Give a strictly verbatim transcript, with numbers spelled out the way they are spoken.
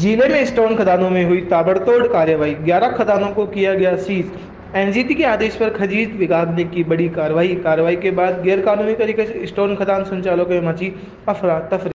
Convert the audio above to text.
जिले में स्टोन खदानों में हुई ताबड़तोड़ कार्रवाई, ग्यारह खदानों को किया गया सीज। एनजीटी के आदेश पर खजीज विभाग ने की बड़ी कार्रवाई। कार्रवाई के बाद गैर कानूनी तरीके से स्टोन खदान संचालकों में मची अफरा तफरी।